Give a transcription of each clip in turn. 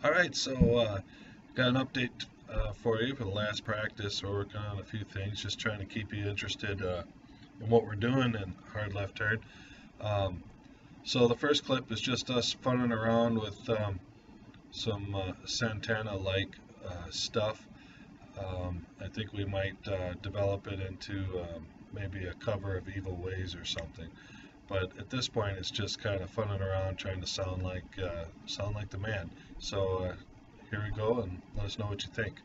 Alright, so got an update for you for the last practice. We're working on a few things, just trying to keep you interested in what we're doing in Hard Left Turn. So the first clip is just us funning around with some Santana-like stuff. I think we might develop it into maybe a cover of Evil Ways or something. But at this point, it's just kind of funning around, trying to sound like the man. So here we go, and let us know what you think.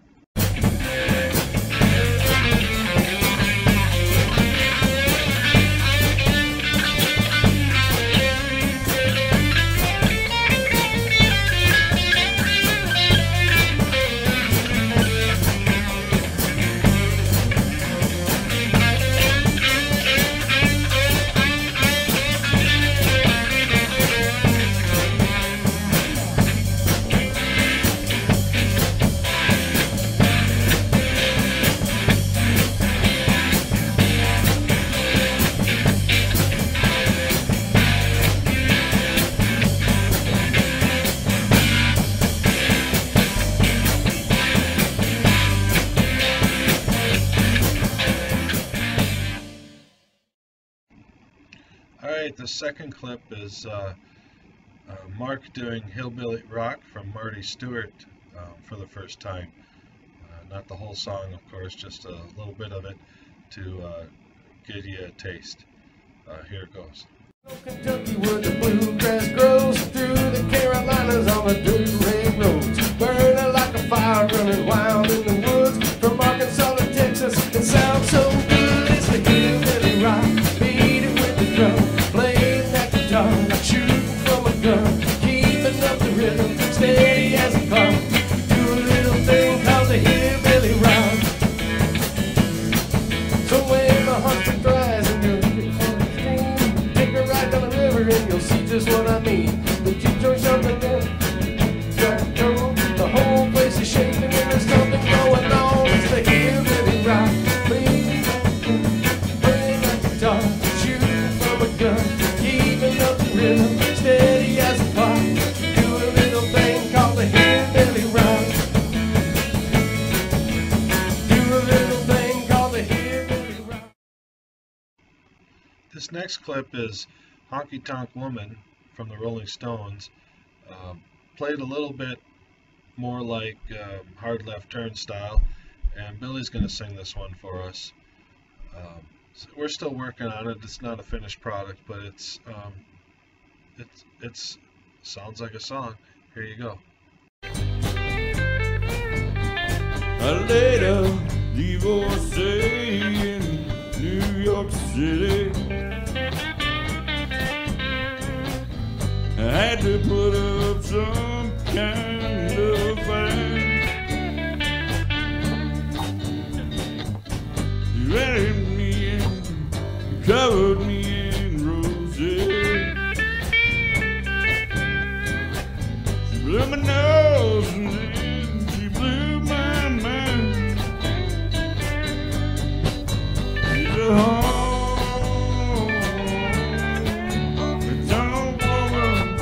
Alright, the second clip is Mark doing Hillbilly Rock from Marty Stuart for the first time. Not the whole song, of course, just a little bit of it to give you a taste. Here it goes. Kentucky, where the bluegrass grows, through the Carolinas on the dirt red roads, burning like a fire, running wild in the woods, from Arkansas to Texas. It sounds so good, it's the hillbilly rock. Beat it with the drum, playing that guitar like shooting from a gun, keeping up the rhythm, steady as a clock. Do a little thing called the hillbilly rock. So when the heart dries and you're take a ride down the river and you'll see just what I mean. The Jeep joints jumping in, the whole place is shaking and there's something going on. It's the hillbilly rock. Playing that guitar, shooting from a gun, keeping up the rhythm, steady as a clock. Do a little thing called the hillbilly rock. Do a little thing called the hillbilly rock. This next clip is Honky Tonk Woman from the Rolling Stones, played a little bit more like Hard Left Turn style, and Billy's going to sing this one for us. So we're still working on it. It's not a finished product, but it's sounds like a song. Here you go. I laid a divorcee in New York City. I had to put up some kind of fight. She ratted me in, covered me in roses. She blew my nose and then she blew my mind. She's a honky-tonk woman.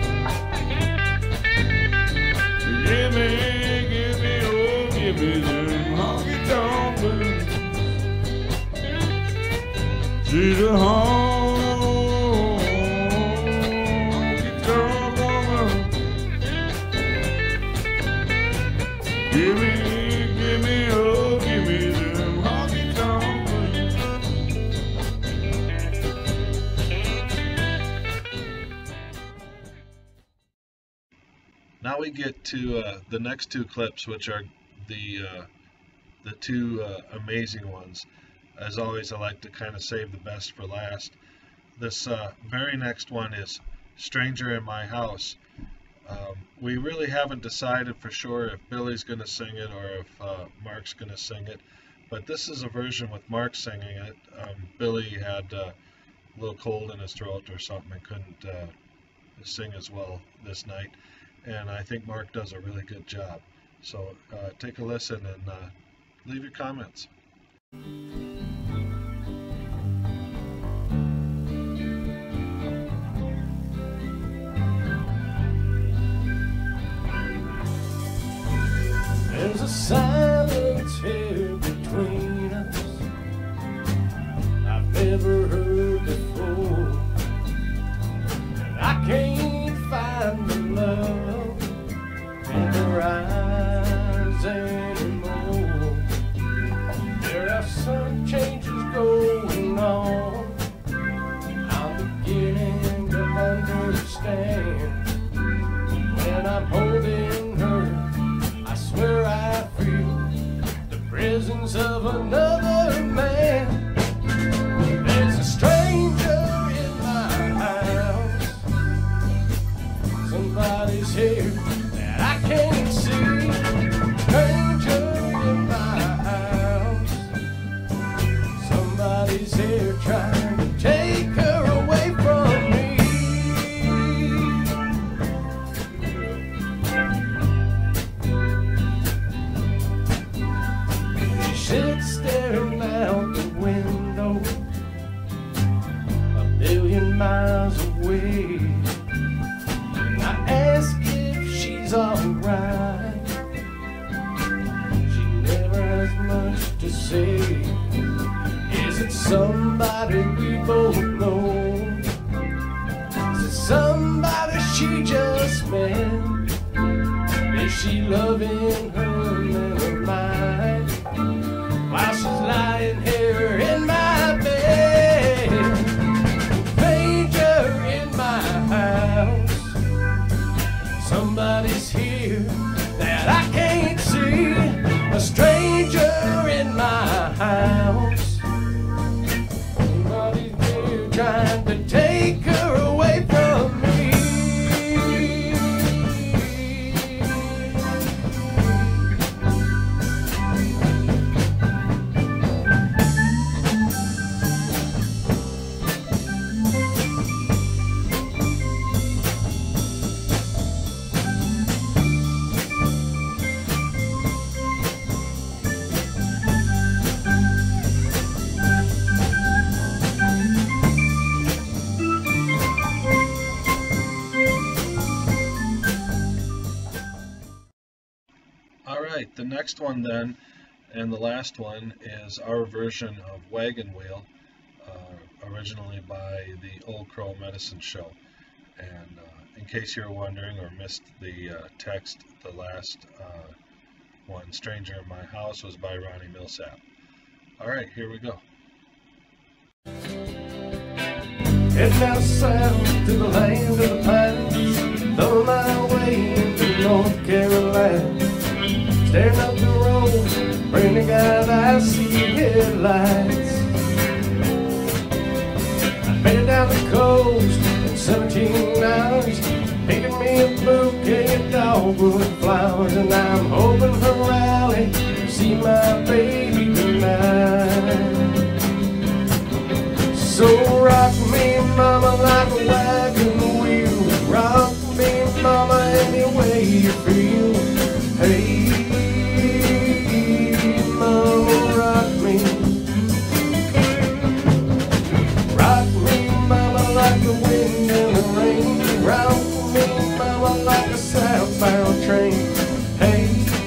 Give me, oh, give me them honky-tonk blues. She's a honky-tonk woman. Give me, oh, give me them honky-tonk blues. Now we get to the next two clips, which are the two amazing ones. As always, I like to kind of save the best for last. This very next one is Stranger in My House. We really haven't decided for sure if Billy's going to sing it or if Mark's going to sing it, but this is a version with Mark singing it. Billy had a little cold in his throat or something and couldn't sing as well this night, and I think Mark does a really good job. So take a listen and leave your comments. There's a silence here between us I've never heard before, and I can't find the love in her eyes anymore. There are some changes going on I'm beginning to understand. When I'm holding her, I swear I feel the presence of another man. There's a stranger in my house. Somebody's here that I can't see. Stranger in my house. Somebody's here trying to take her away from me. She sits staring out the window, a billion miles away. And I ask if she's alright. She never has much to say. Is it somebody we both know? Is it somebody she just met? Is she loving her little mind while she's lying here in my bed? Stranger in my house. Somebody's here that I can't see. A stranger in my house. Somebody's here trying to take her away from me. Alright, the next one then, and the last one, is our version of Wagon Wheel, originally by the Old Crow Medicine Show. And in case you're wondering or missed the text, the last one, Stranger in My House, was by Ronnie Millsap. Alright, here we go. Heading out south to the land of the pines, on my way into North Carolina. Staring up the road, bringing out I see headlights. I made it down the coast in 17 hours, picking me a bouquet of dogwood flowers, and I'm hoping her rally to see my baby tonight. So rock me, mama, like a wagon wheel. Rock me, mama, any way you feel. Hey, mama, rock me. Rock me, mama, like the wind and the rain. Rock me, mama, like a southbound train. Hey,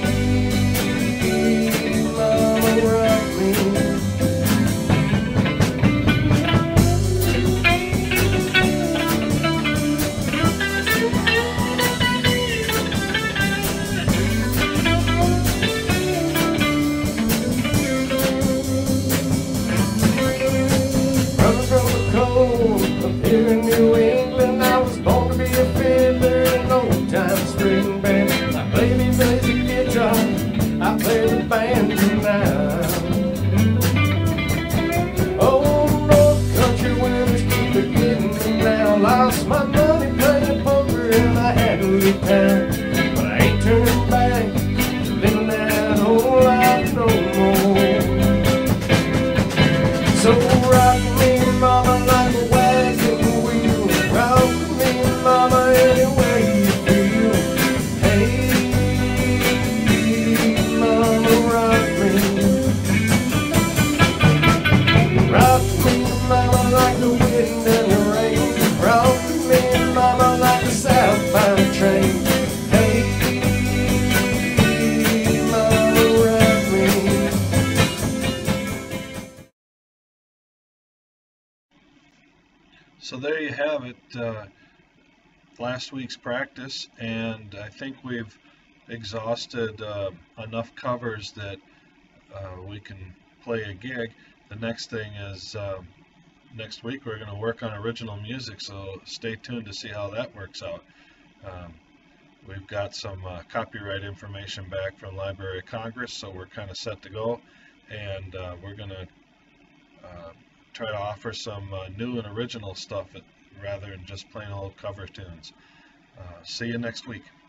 mama, rock me. So there you have it. Last week's practice, and I think we've exhausted enough covers that we can play a gig. The next thing is next week we're going to work on original music, so stay tuned to see how that works out. We've got some copyright information back from Library of Congress, so we're kind of set to go, and we're going to try to offer some new and original stuff rather than just plain old cover tunes. See you next week.